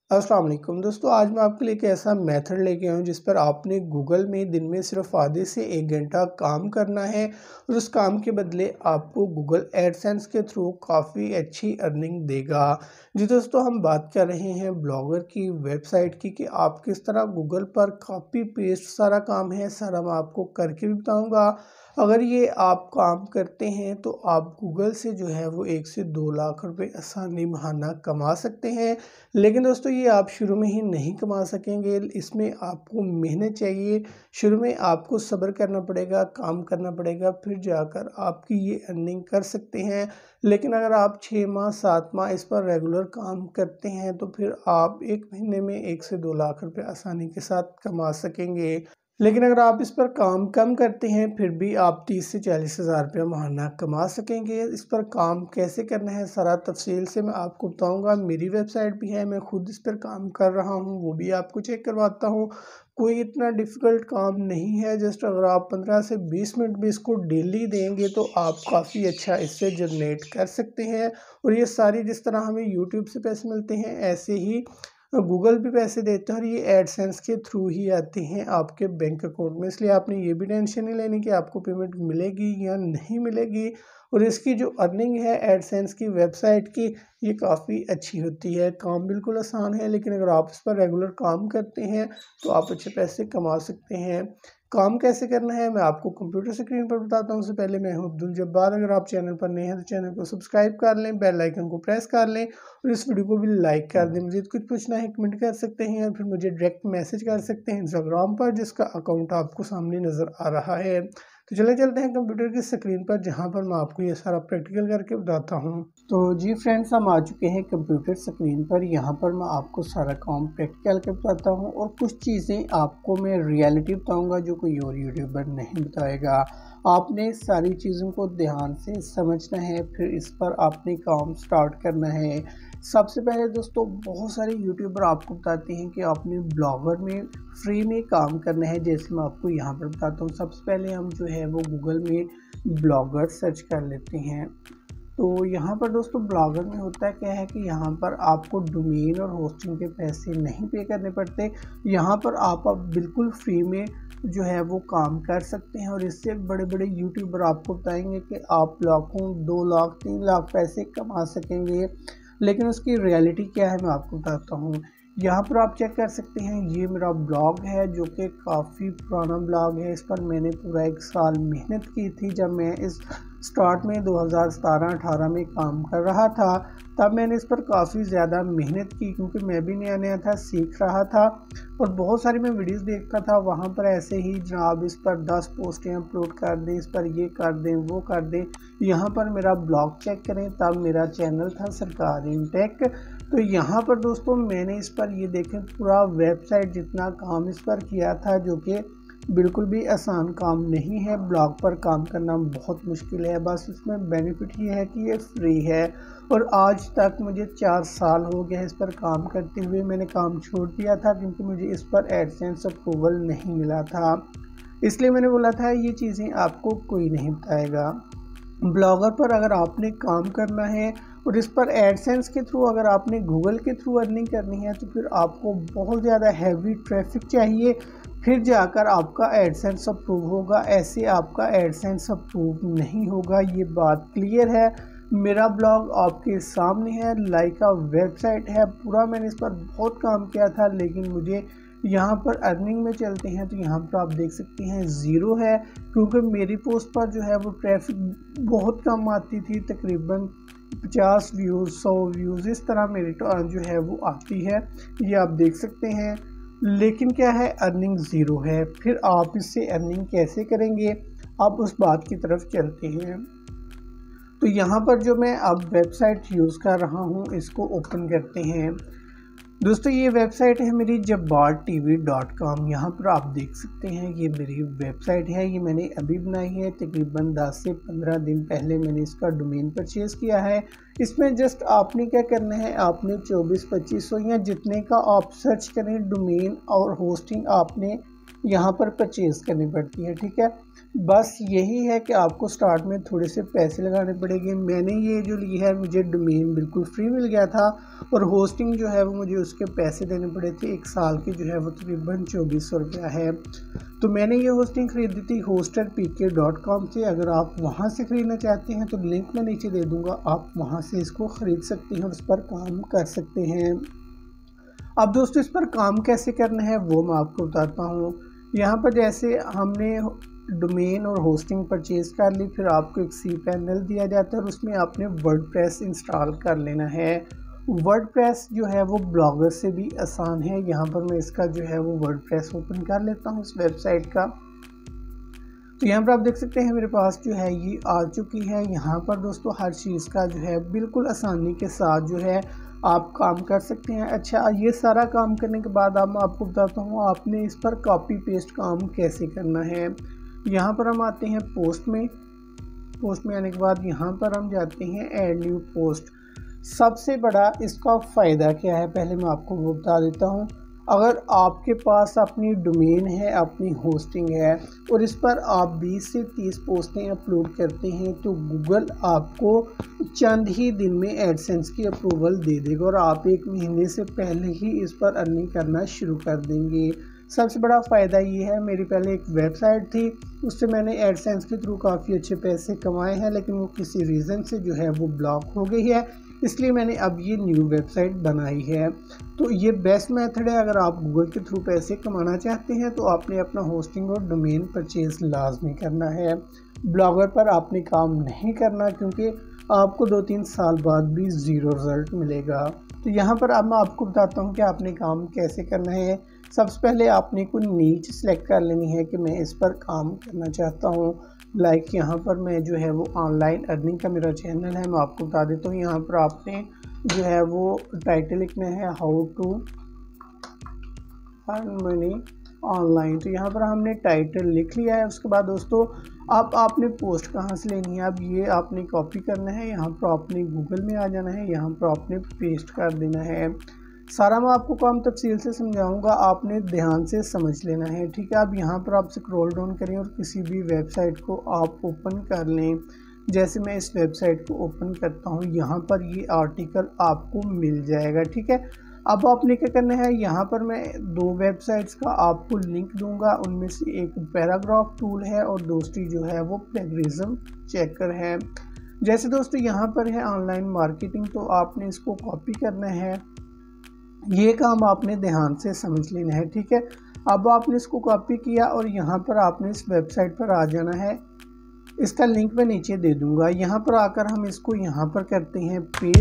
अस्सलाम वालेकुम दोस्तों, आज मैं आपके लिए एक ऐसा मेथड लेके आया हूँ जिस पर आपने गूगल में दिन में सिर्फ आधे से 1 घंटा काम करना है और उस काम के बदले आपको गूगल एडसेंस के थ्रू काफ़ी अच्छी अर्निंग देगा। जी दोस्तों, हम बात कर रहे हैं ब्लॉगर की वेबसाइट की कि आप किस तरह गूगल पर कॉपी पेस्ट सारा काम है, सारा मैं आपको करके भी बताऊँगा। अगर ये आप काम करते हैं तो आप गूगल से जो है वो 1 से 2 लाख रुपए आसानी महाना कमा सकते हैं। लेकिन दोस्तों, ये आप शुरू में ही नहीं कमा सकेंगे, इसमें आपको मेहनत चाहिए। शुरू में आपको सब्र करना पड़ेगा, काम करना पड़ेगा, फिर जाकर आपकी ये अर्निंग कर सकते हैं। लेकिन अगर आप 6 माह 7 माह इस पर रेगुलर काम करते हैं तो फिर आप 1 महीने में 1 से 2 लाख रुपए आसानी के साथ कमा सकेंगे। लेकिन अगर आप इस पर काम कम करते हैं फिर भी आप 30 से 40 हज़ार रुपये महाना कमा सकेंगे। इस पर काम कैसे करना है सारा तफसील से मैं आपको बताऊंगा। मेरी वेबसाइट भी है, मैं खुद इस पर काम कर रहा हूं, वो भी आपको चेक करवाता हूं। कोई इतना डिफ़िकल्ट काम नहीं है, जस्ट अगर आप 15 से 20 मिनट भी इसको डेली देंगे तो आप काफ़ी अच्छा इससे जनरेट कर सकते हैं। और ये सारी जिस तरह हमें यूट्यूब से पैसे मिलते हैं ऐसे ही गूगल भी पैसे देते हैं और ये एडसेंस के थ्रू ही आते हैं आपके बैंक अकाउंट में। इसलिए आपने ये भी टेंशन नहीं लेनी कि आपको पेमेंट मिलेगी या नहीं मिलेगी। और इसकी जो अर्निंग है एडसेंस की वेबसाइट की, ये काफ़ी अच्छी होती है। काम बिल्कुल आसान है, लेकिन अगर आप इस पर रेगुलर काम करते हैं तो आप अच्छे पैसे कमा सकते हैं। काम कैसे करना है मैं आपको कंप्यूटर स्क्रीन पर बताता हूँ। उससे पहले मैं हूँ अब्दुल जब्बार। अगर आप चैनल पर नए हैं तो चैनल को सब्सक्राइब कर लें, बेल आइकन को प्रेस कर लें और इस वीडियो को भी लाइक कर दें। मज़ीद कुछ पूछना है कमेंट कर सकते हैं या फिर मुझे डायरेक्ट मैसेज कर सकते हैं इंस्टाग्राम पर, जिसका अकाउंट आपको सामने नज़र आ रहा है। तो चले चलते हैं कंप्यूटर की स्क्रीन पर, जहाँ पर मैं आपको ये सारा प्रैक्टिकल करके बताता हूँ। तो जी फ्रेंड्स, हम आ चुके हैं कंप्यूटर स्क्रीन पर। यहाँ पर मैं आपको सारा काम प्रैक्टिकल करके बताता हूँ और कुछ चीज़ें आपको मैं रियलिटी बताऊँगा जो कोई और यूट्यूबर नहीं बताएगा। आपने सारी चीज़ों को ध्यान से समझना है, फिर इस पर आपने काम स्टार्ट करना है। सबसे पहले दोस्तों, बहुत सारे यूट्यूबर आपको बताते हैं कि आपने ब्लॉगर में फ्री में काम करना है, जैसे मैं आपको यहाँ पर बताता हूँ। सबसे पहले हम जो है वो गूगल में ब्लॉगर सर्च कर लेते हैं। तो यहाँ पर दोस्तों ब्लॉगर में होता क्या है कि यहाँ पर आपको डोमेन और होस्टिंग के पैसे नहीं पे करने पड़ते। यहाँ पर आप बिल्कुल फ्री में जो है वो काम कर सकते हैं और इससे बड़े बड़े यूट्यूबर आपको बताएंगे कि आप लाखों 2 लाख 3 लाख पैसे कमा सकेंगे। लेकिन उसकी रियलिटी क्या है मैं आपको बताता हूँ। यहाँ पर आप चेक कर सकते हैं, ये मेरा ब्लॉग है जो कि काफ़ी पुराना ब्लॉग है। इस पर मैंने पूरा 1 साल मेहनत की थी। जब मैं इस स्टार्ट में 2017-18 में काम कर रहा था तब मैंने इस पर काफ़ी ज़्यादा मेहनत की, क्योंकि मैं भी नया नया था, सीख रहा था और बहुत सारी मैं वीडियोस देखता था। वहाँ पर ऐसे ही जनाब इस पर 10 पोस्टें अपलोड कर दें, इस पर ये कर दें, वो कर दें। यहाँ पर मेरा ब्लॉग चेक करें, तब मेरा चैनल था सरकार इन टेक। तो यहाँ पर दोस्तों मैंने इस पर ये देखें पूरा वेबसाइट जितना काम इस पर किया था, जो कि बिल्कुल भी आसान काम नहीं है। ब्लॉग पर काम करना बहुत मुश्किल है, बस इसमें बेनिफिट ये है कि ये फ्री है। और आज तक मुझे 4 साल हो गए इस पर काम करते हुए। मैंने काम छोड़ दिया था क्योंकि मुझे इस पर एडसेंस अप्रूवल नहीं मिला था, इसलिए मैंने बोला था ये चीज़ें आपको कोई नहीं बताएगा। ब्लॉगर पर अगर आपने काम करना है और इस पर एडसेंस के थ्रू अगर आपने गूगल के थ्रू अर्निंग करनी है तो फिर आपको बहुत ज़्यादा हैवी ट्रैफिक चाहिए, फिर जाकर आपका एडसेंस अप्रूव होगा। ऐसे आपका एडसेंस अप्रूव नहीं होगा, ये बात क्लियर है। मेरा ब्लॉग आपके सामने है, लाइका वेबसाइट है, पूरा मैंने इस पर बहुत काम किया था। लेकिन मुझे यहाँ पर अर्निंग में चलते हैं तो यहाँ पर आप देख सकते हैं ज़ीरो है, क्योंकि मेरी पोस्ट पर जो है वो ट्रैफिक बहुत कम आती थी। तकरीबन 50 व्यूज़ 100 व्यूज़ इस तरह मेरी जो है वो आती है, ये आप देख सकते हैं। लेकिन क्या है, अर्निंग ज़ीरो है। फिर आप इससे अर्निंग कैसे करेंगे, आप उस बात की तरफ चलते हैं। तो यहाँ पर जो मैं अब वेबसाइट यूज़ कर रहा हूँ इसको ओपन करते हैं। दोस्तों ये वेबसाइट है मेरी jabbartv.com। यहाँ पर आप देख सकते हैं ये मेरी वेबसाइट है, ये मैंने अभी बनाई है। तकरीबन 10 से 15 दिन पहले मैंने इसका डोमेन परचेज़ किया है। इसमें जस्ट आपने क्या करना है, आपने 2400-2500 या जितने का आप सर्च करें डोमेन और होस्टिंग आपने यहाँ पर परचेज़ करनी पड़ती है। ठीक है, बस यही है कि आपको स्टार्ट में थोड़े से पैसे लगाने पड़ेंगे। मैंने ये जो ली है, मुझे डोमेन बिल्कुल फ्री मिल गया था और होस्टिंग जो है वो मुझे उसके पैसे देने पड़े थे। 1 साल की जो है वो तकरीबन 2400 रुपया है। तो मैंने ये होस्टिंग ख़रीदी थी hosterpk.com से। अगर आप वहाँ से ख़रीदना चाहते हैं तो लिंक मैं नीचे दे दूँगा, आप वहाँ से इसको ख़रीद सकते हैं और उस पर काम कर सकते हैं। अब दोस्तों इस पर काम कैसे करना है वो मैं आपको बताता हूँ। यहाँ पर जैसे हमने डोमेन और होस्टिंग परचेज़ कर ली, फिर आपको एक cPanel दिया जाता है और उसमें आपने वर्डप्रेस इंस्टॉल कर लेना है। वर्डप्रेस जो है वो ब्लॉगर से भी आसान है। यहाँ पर मैं इसका जो है वो वर्डप्रेस ओपन कर लेता हूँ इस वेबसाइट का। तो यहाँ पर आप देख सकते हैं मेरे पास जो है ये आ चुकी है। यहाँ पर दोस्तों हर चीज़ का जो है बिल्कुल आसानी के साथ जो है आप काम कर सकते हैं। अच्छा, ये सारा काम करने के बाद अब मैं आपको बताता हूँ आपने इस पर कॉपी पेस्ट काम कैसे करना है। यहाँ पर हम आते हैं पोस्ट में आने के बाद यहाँ पर हम जाते हैं ऐड न्यू पोस्ट। सबसे बड़ा इसका फ़ायदा क्या है पहले मैं आपको वो बता देता हूँ। अगर आपके पास अपनी डोमेन है, अपनी होस्टिंग है और इस पर आप 20 से 30 पोस्टें अपलोड करते हैं तो गूगल आपको चंद ही दिन में एडसेंस की अप्रूवल दे देगा और आप 1 महीने से पहले ही इस पर अर्निंग करना शुरू कर देंगे। सबसे बड़ा फ़ायदा ये है, मेरी पहले एक वेबसाइट थी, उससे मैंने एडसेंस के थ्रू काफ़ी अच्छे पैसे कमाए हैं, लेकिन वो किसी रीज़न से जो है वो ब्लॉक हो गई है, इसलिए मैंने अब ये न्यू वेबसाइट बनाई है। तो ये बेस्ट मेथड है। अगर आप गूगल के थ्रू पैसे कमाना चाहते हैं तो आपने अपना होस्टिंग और डोमेन परचेज़ लाजमी करना है। ब्लॉगर पर आपने काम नहीं करना, क्योंकि आपको 2-3 साल बाद भी ज़ीरो रिज़ल्ट मिलेगा। तो यहाँ पर अब मैं आपको बताता हूँ कि आपने काम कैसे करना है। सबसे पहले आपने कोई नीच सेलेक्ट कर लेनी है कि मैं इस पर काम करना चाहता हूँ। लाइक यहाँ पर मैं जो है वो ऑनलाइन अर्निंग का मेरा चैनल है, मैं आपको बता देता हूँ। यहाँ पर आपने जो है वो टाइटल लिखना है how to earn money online. तो यहाँ पर हमने टाइटल लिख लिया है। उसके बाद दोस्तों अब आपने पोस्ट कहाँ से लेनी है, अब ये आपने कॉपी करना है, यहाँ पर आपने गूगल में आ जाना है, यहाँ पर आपने पेस्ट कर देना है। सारा मैं आपको काम तफसील से समझाऊंगा, आपने ध्यान से समझ लेना है। ठीक है, अब यहाँ पर आप स्क्रॉल डाउन करें और किसी भी वेबसाइट को आप ओपन कर लें। जैसे मैं इस वेबसाइट को ओपन करता हूँ, यहाँ पर ये आर्टिकल आपको मिल जाएगा। ठीक है, अब आपने क्या करना है, यहाँ पर मैं 2 वेबसाइट्स का आपको लिंक दूंगा। उनमें से एक पैराग्राफ टूल है और दूसरी जो है वो प्लेगरिज्म चेकर है। जैसे दोस्तों यहाँ पर है ऑनलाइन मार्केटिंग, तो आपने इसको कॉपी करना है। ये काम आपने ध्यान से समझ लेना है। ठीक है, अब आपने इसको कॉपी किया और यहाँ पर आपने इस वेबसाइट पर आ जाना है। इसका लिंक मैं नीचे दे दूंगा। यहाँ पर आकर हम इसको यहाँ पर करते हैं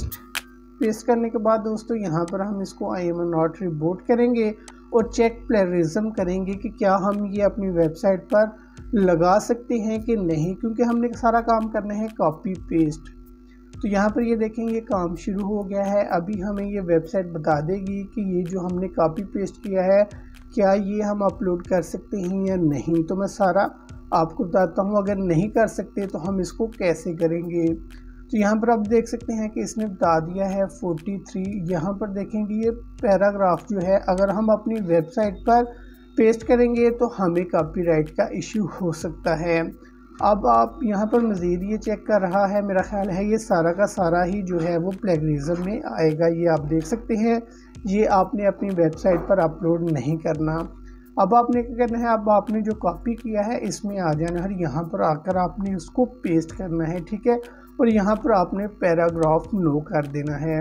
पेस्ट करने के बाद दोस्तों यहाँ पर हम इसको आई एम नॉट रिपोर्ट करेंगे और चेक प्लेगरिज्म करेंगे कि क्या हम ये अपनी वेबसाइट पर लगा सकते हैं कि नहीं, क्योंकि हमने सारा काम करना है कॉपी पेस्ट। तो यहाँ पर ये देखें ये काम शुरू हो गया है। अभी हमें ये वेबसाइट बता देगी कि ये जो हमने कॉपी पेस्ट किया है क्या ये हम अपलोड कर सकते हैं या नहीं। तो मैं सारा आपको बताता हूँ। अगर नहीं कर सकते तो हम इसको कैसे करेंगे। तो यहाँ पर आप देख सकते हैं कि इसने बता दिया है 43। यहाँ पर देखेंगे ये पैराग्राफ जो है अगर हम अपनी वेबसाइट पर पेस्ट करेंगे तो हमें कॉपीराइट का इशू हो सकता है। अब आप यहाँ पर मज़ीद ये चेक कर रहा है, मेरा ख्याल है ये सारा का सारा ही जो है वो प्लेगरिज्म में आएगा। ये आप देख सकते हैं, ये आपने अपनी वेबसाइट पर अपलोड नहीं करना। अब आपने क्या करना है, अब आपने जो कॉपी किया है इसमें आ जाना है, यहाँ पर आकर आपने उसको पेस्ट करना है। ठीक है, और यहाँ पर आपने पैराग्राफ नो कर देना है।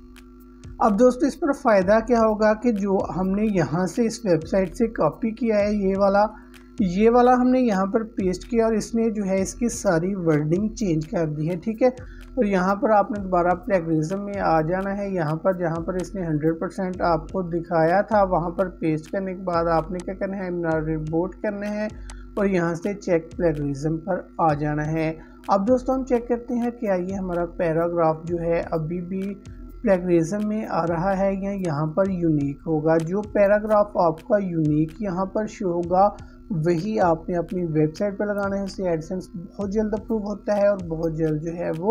अब दोस्तों इस पर फ़ायदा क्या होगा कि जो हमने यहाँ से इस वेबसाइट से कॉपी किया है ये वाला हमने यहाँ पर पेस्ट किया और इसने जो है इसकी सारी वर्डिंग चेंज कर दी है। ठीक है, और यहाँ पर आपने दोबारा प्लेगरिज्म में आ जाना है। यहाँ पर जहाँ पर इसने 100% आपको दिखाया था वहाँ पर पेस्ट करने के बाद आपने क्या करना है, रिपोर्ट करना है और यहाँ से चेक प्लेगरिज्म पर आ जाना है। अब दोस्तों हम चेक करते हैं क्या ये हमारा पैराग्राफ जो है अभी भी प्लेगरिज्म में आ रहा है या यहाँ पर यूनिक होगा। जो पैराग्राफ आपका यूनिक यहाँ पर शो होगा वही आपने अपनी वेबसाइट पर लगाना है। उससे एडसेंस बहुत जल्द अप्रूव होता है और बहुत जल्द जो है वो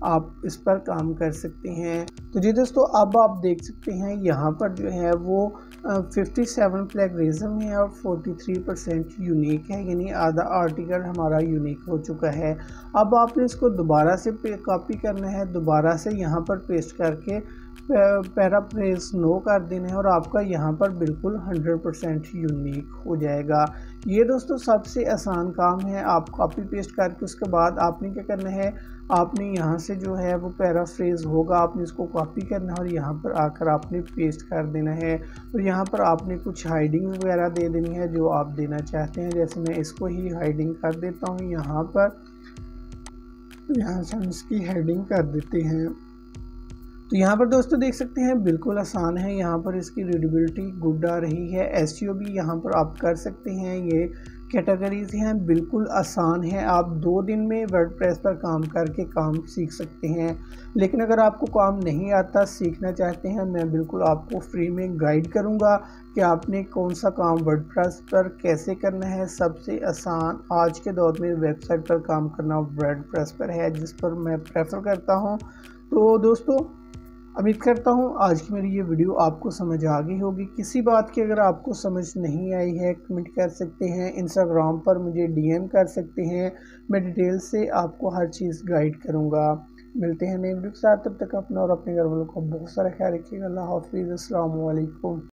आप इस पर काम कर सकते हैं। तो जी दोस्तों, अब आप देख सकते हैं यहाँ पर जो है वो 57 प्लेगरिज्म है और 43% यूनिक है, यानी आधा आर्टिकल हमारा यूनिक हो चुका है। अब आपने इसको दोबारा से कॉपी करना है, दोबारा से यहाँ पर पेस्ट करके पैराफ्रेज नो कर देना है और आपका यहाँ पर बिल्कुल 100% यूनिक हो जाएगा। ये दोस्तों सबसे आसान काम है। आप कॉपी पेस्ट करके उसके बाद आपने क्या करना है, आपने यहाँ से जो है वो पैराफ्रेज होगा, आपने इसको कॉपी करना है और यहाँ पर आकर आपने पेस्ट कर देना है और यहाँ पर आपने कुछ हाइडिंग वगैरह दे देनी है जो आप देना चाहते हैं। जैसे मैं इसको ही हाइडिंग कर देता हूँ यहाँ पर, यहाँ से हम इसकी हेडिंग कर देते हैं। तो यहाँ पर दोस्तों देख सकते हैं बिल्कुल आसान है, यहाँ पर इसकी रीडेबिलिटी गुड आ रही है। एसईओ भी यहाँ पर आप कर सकते हैं। ये कैटेगरीज हैं, बिल्कुल आसान है। आप 2 दिन में वर्डप्रेस पर काम करके काम सीख सकते हैं। लेकिन अगर आपको काम नहीं आता, सीखना चाहते हैं, मैं बिल्कुल आपको फ्री में गाइड करूँगा कि आपने कौन सा काम वर्डप्रेस पर कैसे करना है। सबसे आसान आज के दौर में वेबसाइट पर काम करना वर्डप्रेस पर है, जिस पर मैं प्रेफर करता हूँ। तो दोस्तों उम्मीद करता हूँ आज की मेरी ये वीडियो आपको समझ आ गई होगी। किसी बात की अगर आपको समझ नहीं आई है, कमेंट कर सकते हैं, इंस्टाग्राम पर मुझे डीएम कर सकते हैं। मैं डिटेल से आपको हर चीज़ गाइड करूँगा। मिलते हैं नई वीडियो के साथ, तब तक अपना और अपने घर वालों का बहुत सारा ख्याल रखिएगा। अल्लाह हाफिज़, अस्सलाम वालेकुम।